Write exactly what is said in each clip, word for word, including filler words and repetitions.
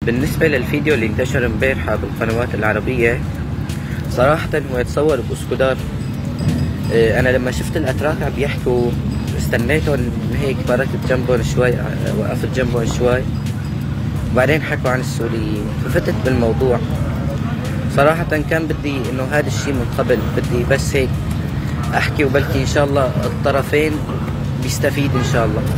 بالنسبة للفيديو اللي انتشر امبارحة بالقنوات العربية، صراحة هو يتصور باسكودار. اه انا لما شفت الاتراك عم يحكوا استنيتهم هيك، بركت جنبهم شوي، وقفت جنبهم شوي، وبعدين حكوا عن السوريين ففتت بالموضوع. صراحة كان بدي انه هذا الشيء من قبل، بدي بس هيك احكي وبلكي ان شاء الله الطرفين بيستفيد ان شاء الله.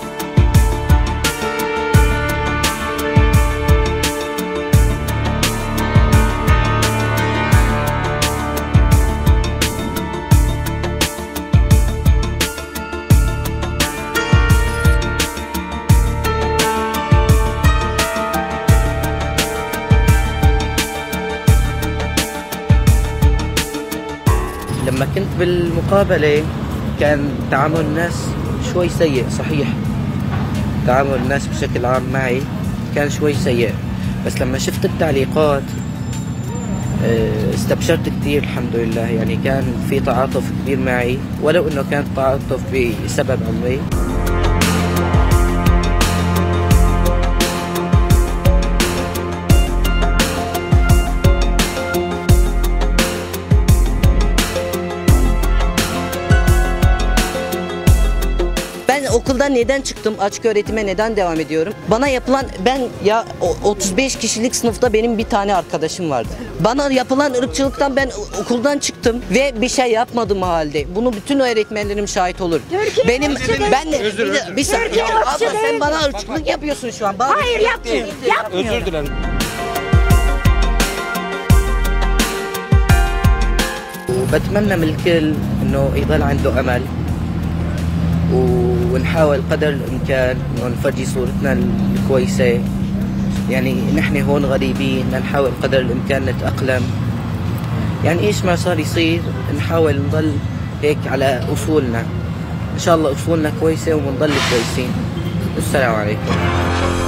لما كنت بالمقابلة كان تعامل الناس شوي سيء، صحيح تعامل الناس بشكل عام معي كان شوي سيء، بس لما شفت التعليقات استبشرت كتير الحمد لله. يعني كان في تعاطف كبير معي، ولو انه كان تعاطف بسبب عمري. Okuldan neden çıktım? Açık öğretime neden devam ediyorum? Bana yapılan, ben ya otuz beş kişilik sınıfta benim bir tane arkadaşım vardı. Bana yapılan ırkçılıktan ben okuldan çıktım ve bir şey yapmadım halde. Bunu bütün öğretmenlerim şahit olur. Türkiye benim ben özür, bir, özür. bir saniye. Abla sen bana ırkçılık yapıyorsun şu an. Bana hayır yapmıyorum. Yapmıyorum. Özür dilerim. وبتمنى من الكل انه يضل عنده امل ونحاول قدر الامكان انه نفرجي صورتنا الكويسه. يعني نحن هون غريبين، نحاول قدر الامكان نتاقلم. يعني ايش ما صار يصير نحاول نضل هيك على اصولنا، ان شاء الله اصولنا كويسه ونضل كويسين. السلام عليكم.